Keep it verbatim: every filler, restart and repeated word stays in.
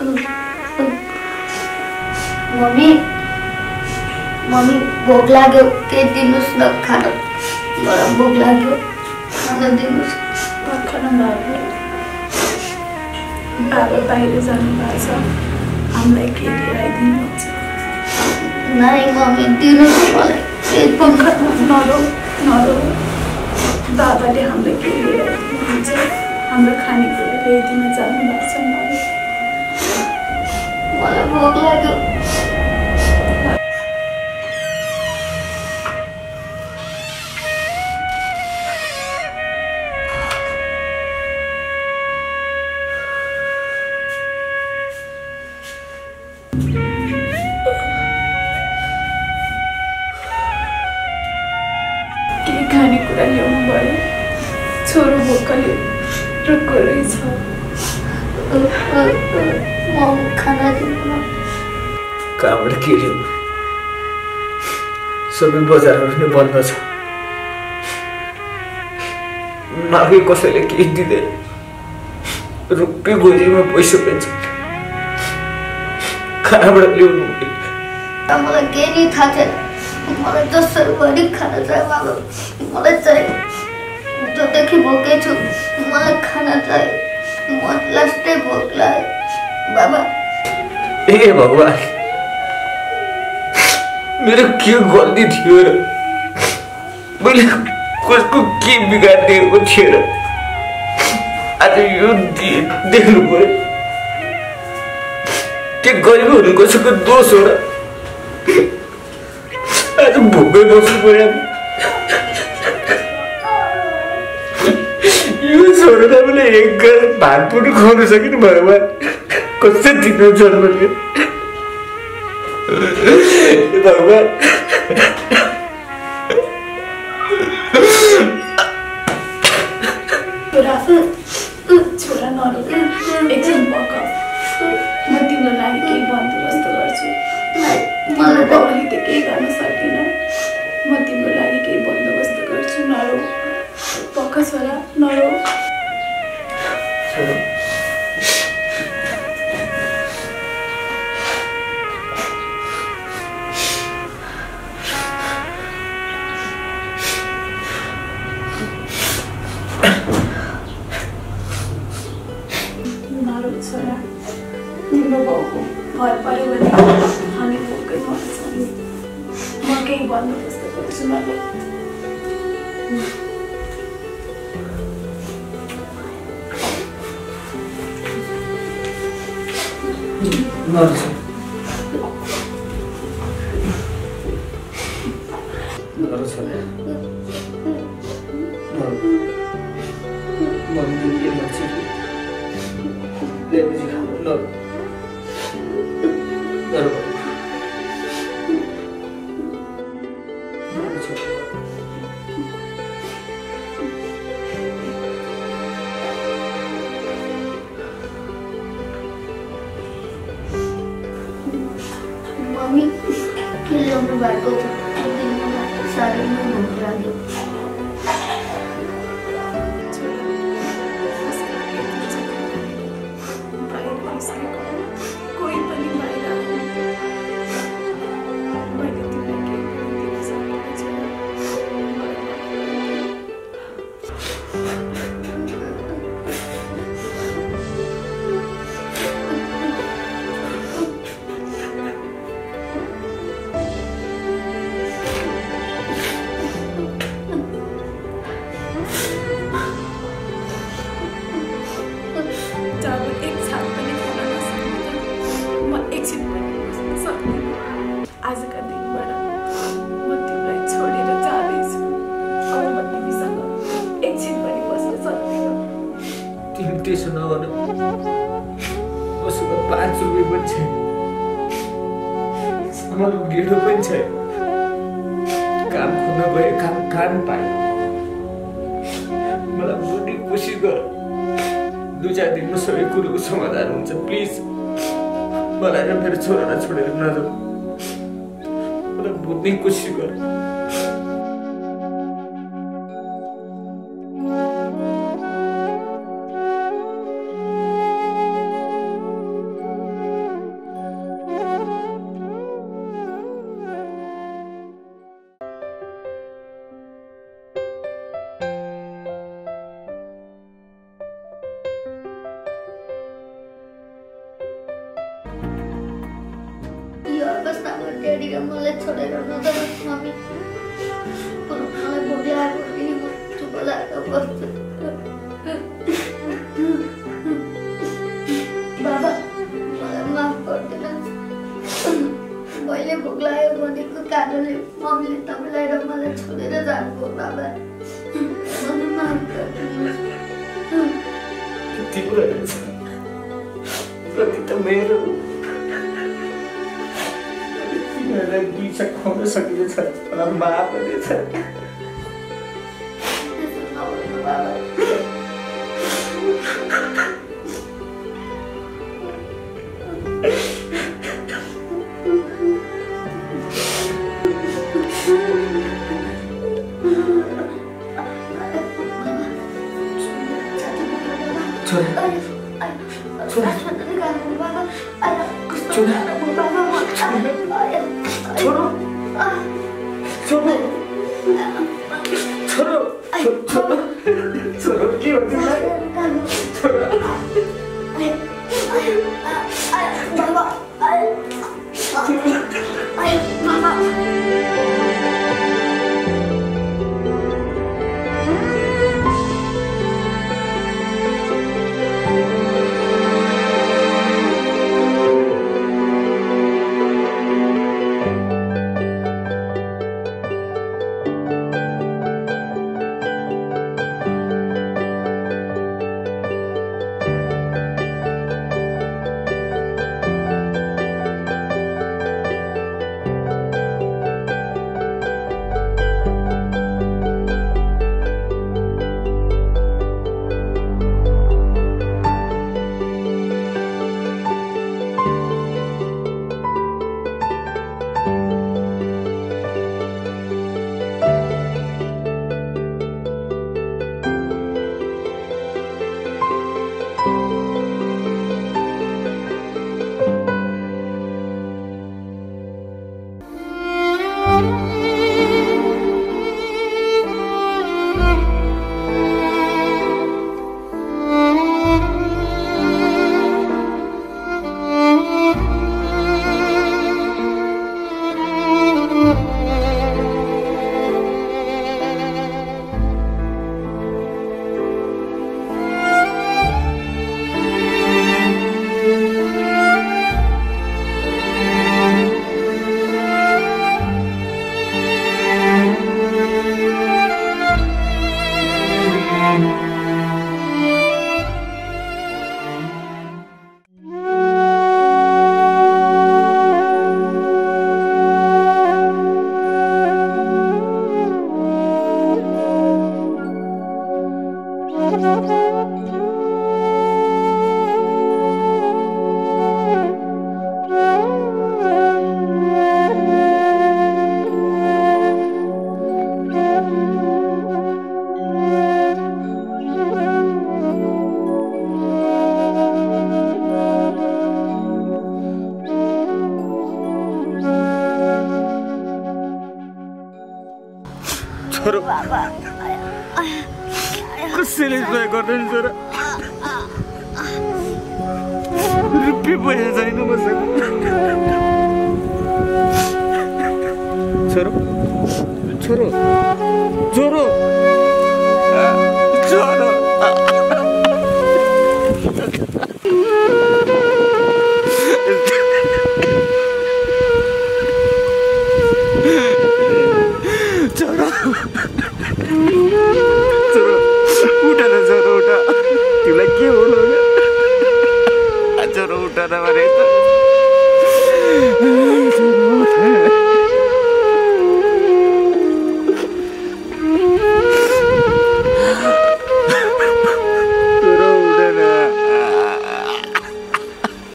Mummy mummy भोक लाग्यो के दिनुस् न खाना मलाई भोक लाग्यो खाना दिनुस् खाना बाबु बाबा बाहिर जानु भएको छ हामीलाई के लिएर आइदिनुहुन्छ नाइ मम्मी दिनुस् मलाई पेट पंखा नरो नरो बाबाले हामीलाई के लिएर आइदिनुहुन्छ हाम्रो खानेकुरा ल्याइदिन जानु भएको छ मलाई भोक लाग्यो खानेकुरा ल्याउनु भयो छोरो भोकले रुक्को रहेछ म खाना दिनु कहाँबाट के ल्याउनु सबै बजारहरू नै बन्द छ मागे कसैले केही दिँदैन रुपियाँ गोजीमा पैसा पनि छैन कहाँबाट ल्याउनु मलाई केही नि थाहा छैन मलाई जसरी पनि खाना चाहियो बाबा मलाई चाहियो जतिदेखि भोकै छु मलाई खाना चाहियो म लास्टै भोक लाग्यो बाबा ए भगवान मेरो के गल्ती थियो र मैले कसको के बिगारिदिएको थियो र आज यो देख्नु पर्यो के गरिब हुनु कसैको दोष हो र आज भोकै बस्नु पर्यो यो छोरोलाई मैले एक गाल भात पनि खुवाउन सकिनँ भगवान कसै दिनु जन्मले भगवान छोरा नरो एकछिन बक म तिम्रो लागि केही बन्दोबस्त गर्छु मलाई बाबाले त केही गर्न सकेन म तिम्रो लागि केही बन्दोबस्त गर्छु नरो पक्क छोरा नरो नरो छोरा तिम्रो बाउको भर पऱ्यो भने हामी भोकै मर्छौँ म केही बन्दोबस्त गर्छु नरो नर्छ नर्छ मम्मी के गर्छ ल्याएपछि खानु नर नर मम्मी के ल्याउनु भएको साह्रै नै भोक लाग्यो कोही पनि बाहिर मैले तिमीलाई केही दिन सकेको छैन आजका दिनबाट म तिमीलाई छोडेर जाँदैछु अब म तिमीसँग एकछिन पनि बस्न सक्दिनँ तिमी त्यसो नभन मसँग पाँच रुपियाँ पनि छैन मलाई ढेँडो पनि छैन काम खोज्न गए काम काम पाएँ मलाई बुझ्ने कोसिस गर दुई चार दिनमा सबै कुरोको समाधान हुन्छ प्लिज मलाई र मेरो छोरालाई छोडेर नजाऊ मलाई बुझ्ने कोसिस गर ड्याडी र मलाई छोडेर नजानुहोस् मम्मी। बरु मलाई भोक लागेको पनि म चुप लागेर बस्छु। बाबा मलाई माफ गरिदिनुहोस्। मैले भोक लाग्यो भनेको कारणले मम्मीले तपाईँलाई र मलाई छोडेर जानुभयो बाबा। मलाई माफ गरिदिनुहोस्। तिम्रो प्रति त मेरो तिमीहरूलाई बिचा खुवाउन सकिने छ मलाई माफ गर्नेछ। छोरा छोरा छोरा छोरो छोरो छोरो छोरो छोरो के भन्छ छोरा बाबा बाबा छोरो कसैले सहयोग गर्दैन छोरा रुपियाँ पैसा छैन मसँग छोरो छोरो छोरो छोरो छोरो उठा न छोरो उठा तिमीलाई के होला छोरो उठा न भने त